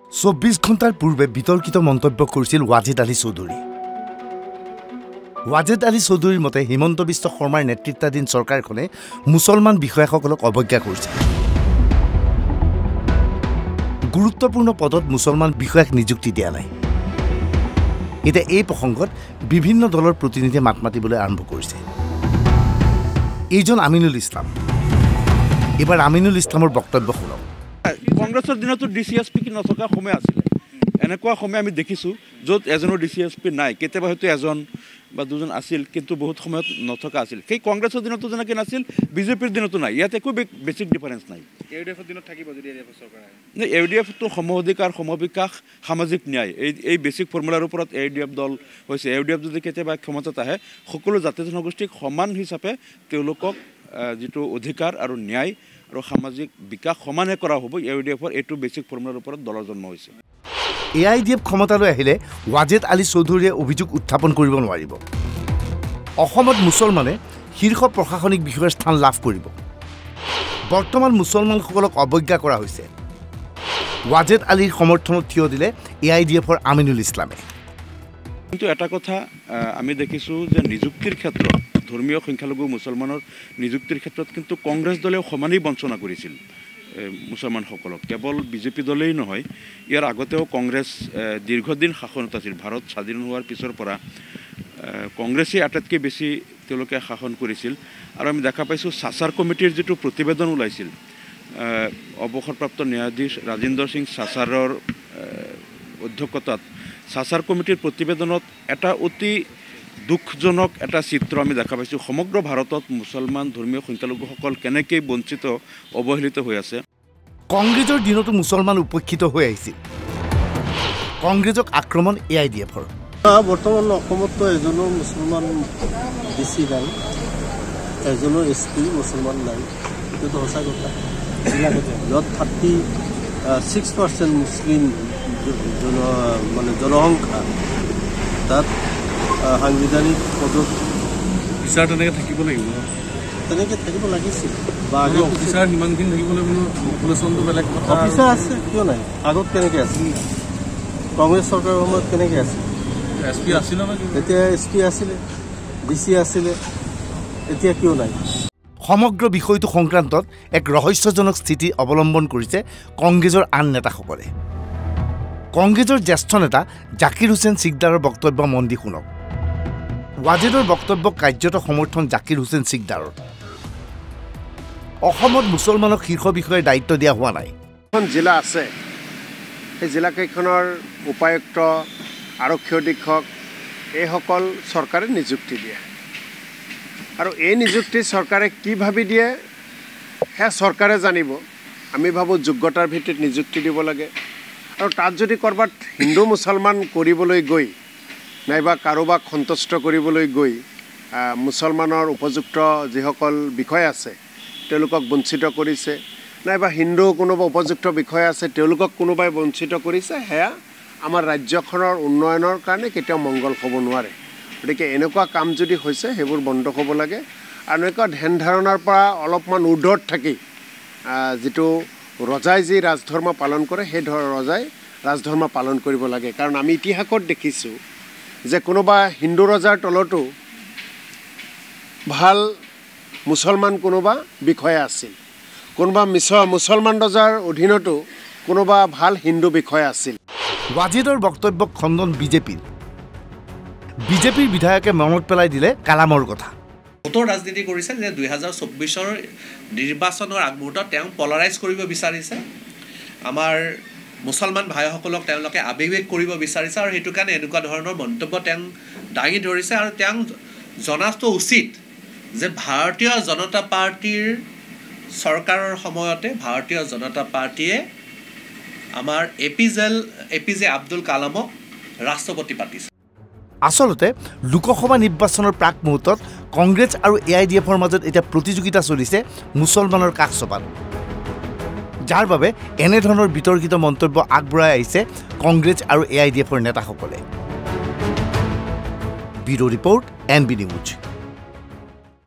24 ঘণ্টাৰ পূৰ্বে বিতৰ্কিত মন্তব্য কৰিছিল ৱাজিদ আলী চৌধুৰী। ৱাজিদ আলী চৌধুৰীৰ মতে হিমন্ত বিশ্ব শৰ্মাৰ নেতৃত্বাধীন চৰকাৰখনে মুছলমান বিষয়াসকলক অৱজ্ঞা কৰিছে। গুৰুত্বপূৰ্ণ পদত মুছলমান বিষয়াক নিযুক্তি দিয়া নাই। এতিয়া এই প্ৰসংগত বিভিন্ন দলৰ প্ৰতিনিধিয়ে মাত মাতিবলৈ আৰম্ভ কৰিছে। এইজন আমিনুল ইছলাম। এবাৰ আমিনুল ইছলামৰ বক্তব্য শুনক। কংগ্ৰেছৰ দিনতো ডিচিএছপি নথকা সময় আছিলে। এনেকুৱা সময় আমি দেখিছোঁ য'ত এজনৰ ডিচিএছপি নাই, কেতিয়াবা হয়তো এজন বা দুজন আছিল, কিন্তু বহুত সময়ত নথকা আছিল। সেই কংগ্ৰেছৰ দিনতো যেনেকৈ নাছিল, বিজেপিৰ দিনতো নাই। ইয়াত একো বেছিক ডিফাৰেঞ্চ নাই। ইউডিএফৰ দিনত থাকিব যদি চৰকাৰ ইউডিএফটো সম অধিকাৰ, সমবিকাশ, সামাজিক ন্যায়, এই বেছিক ফৰ্মুলাৰ ওপৰত ইউডিএফ দল হৈছে। ইউডিএফ যদি কেতিয়াবা ক্ষমতাত আহে, সকলো জাতি জনগোষ্ঠীক সমান হিচাপে তেওঁলোকক যিটো অধিকাৰ আৰু ন্যায় আৰু সামাজিক বিকাশ সমানে কৰা হ'ব। ইউডিএফৰ এইটো বেছিক ফৰ্মুলাৰ ওপৰত দলৰ জন্ম হৈছে। AIDF ক্ষমতালৈ আহিলে ৱাজিদ আলী চৌধুৰীয়ে অভিযোগ উত্থাপন কৰিব নোৱাৰিব। অসমত মুছলমানে শীৰ্ষ প্ৰশাসনিক বিষয়ৰ স্থান লাভ কৰিব। বৰ্তমান মুছলমানসকলক অৱজ্ঞা কৰা হৈছে। ৱাজিদ আলীৰ সমৰ্থনত থিয় দিলে AIDFৰ আমিনুল ইছলামে। কিন্তু এটা কথা আমি দেখিছোঁ যে নিযুক্তিৰ ক্ষেত্ৰত, ধৰ্মীয় সংখ্যালঘু মুছলমানৰ নিযুক্তিৰ ক্ষেত্ৰত কিন্তু কংগ্ৰেছ দলেও সমানেই বঞ্চনা কৰিছিল মুছলমানসকলক। কেৱল বিজেপি দলেই নহয়, ইয়াৰ আগতেও কংগ্ৰেছ দীৰ্ঘদিন শাসনত আছিল। ভাৰত স্বাধীন হোৱাৰ পিছৰ পৰা কংগ্ৰেছেই আটাইতকৈ বেছি তেওঁলোকে শাসন কৰিছিল। আৰু আমি দেখা পাইছোঁ চাচাৰ কমিটিৰ যিটো প্ৰতিবেদন ওলাইছিল, অৱসৰপ্ৰাপ্ত ন্যায়াধীশ ৰাজেন্দ্ৰ সিং চাচাৰৰ অধ্যক্ষতাত চাচাৰ কমিটিৰ প্ৰতিবেদনত এটা অতি দুখজনক এটা চিত্ৰ আমি দেখা পাইছোঁ। সমগ্ৰ ভাৰতত মুছলমান ধৰ্মীয় সংখ্যালঘুসকল কেনেকৈ বঞ্চিত, অৱহেলিত হৈ আছে। কংগ্ৰেছৰ দিনতো মুছলমান উপেক্ষিত হৈ আহিছিল। কংগ্ৰেছক আক্ৰমণ AIDFৰ। বৰ্তমান অসমতো এজনো মুছলমান বেছি নাই, এজনো SP মুছলমান নাই। এইটোতো সঁচা কথা। য'ত 36% মুছলিম জনসংখ্যা, তাত সাংবিধানিক পদত বিচাৰ তেনেকৈ থাকিব লাগিব, তেনেকৈ থাকিব লাগিছিল। বা অফিচাৰ সিমানখিনি থাকিব লাগিব। পপুলেশ্যনটো বেলেগ কথা। অফিচাৰ আছে, কিয় নাই? আগত কেনেকৈ আছিল? কংগ্ৰেছ চৰকাৰৰ সময়ত কেনেকৈ আছিল? SP আছিলে ন? এতিয়া SP আছিলে, DC আছিলে, এতিয়া কিয় নাই? সমগ্ৰ বিষয়টো সংক্ৰান্তত এক ৰহস্যজনক স্থিতি অৱলম্বন কৰিছে কংগ্ৰেছৰ আন নেতাসকলে। কংগ্ৰেছৰ জ্যেষ্ঠ নেতা জাকিৰ হুছেইন চিকদাৰৰ বক্তব্য মন দি শুনক। ৱাজিদৰ বক্তব্যক কাৰ্যত সমৰ্থন জাকিৰ হুছেইন চিকদাৰৰ। অসমত মুছলমানক শীৰ্ষ বিষয়ে দায়িত্ব দিয়া হোৱা নাই। এখন জিলা আছে, সেই জিলাকেইখনৰ উপায়ুক্ত, আৰক্ষী অধীক্ষক এইসকল চৰকাৰে নিযুক্তি দিয়ে। আৰু এই নিযুক্তি চৰকাৰে কি ভাবি দিয়ে সেয়া চৰকাৰে জানিব। আমি ভাবোঁ যোগ্যতাৰ ভিত্তিত নিযুক্তি দিব লাগে। আৰু তাত যদি ক'ৰবাত হিন্দু মুছলমান কৰিবলৈ গৈ, নাইবা কাৰোবাক সন্তুষ্ট কৰিবলৈ গৈ মুছলমানৰ উপযুক্ত যিসকল বিষয় আছে তেওঁলোকক বঞ্চিত কৰিছে, নাইবা হিন্দু কোনোবা উপযুক্ত বিষয় আছে তেওঁলোকক কোনোবাই বঞ্চিত কৰিছে, সেয়া আমাৰ ৰাজ্যখনৰ উন্নয়নৰ কাৰণে কেতিয়াও মংগল হ'ব নোৱাৰে। গতিকে এনেকুৱা কাম যদি হৈছে সেইবোৰ বন্ধ হ'ব লাগে। আৰু এনেকুৱা ধ্যান ধাৰণাৰ পৰা অলপমান উৰ্ধত থাকি যিটো ৰজাই যি ৰাজধৰ্ম পালন কৰে, সেই ৰজাই ৰাজধৰ্ম পালন কৰিব লাগে। কাৰণ আমি ইতিহাসত দেখিছোঁ যে কোনোবা হিন্দু ৰজাৰ তলতো ভাল মুছলমান কোনোবা বিষয়া আছিল, কোনোবা মুছলমান ৰজাৰ অধীনতো কোনোবা ভাল হিন্দু বিষয়া আছিল। ৱাজিদৰ বক্তব্যক খণ্ডন বিজেপিৰ বিধায়কে মনত পেলাই দিলে কালামৰ কথা। ভোটৰ ৰাজনীতি কৰিছে যে 2024 নিৰ্বাচনৰ আগমুহূৰ্তত তেওঁ পলাৰাইজ কৰিব বিচাৰিছে। আমাৰ মুছলমান ভাইসকলক তেওঁলোকে আৱেগিক কৰিব বিচাৰিছে, আৰু সেইটো কাৰণে এনেকুৱা ধৰণৰ মন্তব্য তেওঁ দাঙি ধৰিছে। আৰু তেওঁ জনাটো উচিত যে ভাৰতীয় জনতা পাৰ্টীৰ চৰকাৰৰ সময়তে ভাৰতীয় জনতা পাৰ্টীয়ে আমাৰ APJ আব্দুল কালামক ৰাষ্ট্ৰপতি পাতিছে। আচলতে লোকসভা নিৰ্বাচনৰ প্ৰাক মুহূৰ্তত কংগ্ৰেছ আৰু AIDFৰ মাজত এতিয়া প্ৰতিযোগিতা চলিছে মুছলমানৰ কাষ চপাত, যাৰ বাবে এনেধৰণৰ বিতৰ্কিত মন্তব্য আগবঢ়াই আহিছে কংগ্ৰেছ আৰু AIDFৰ নেতাসকলে। Bureau' report NB news.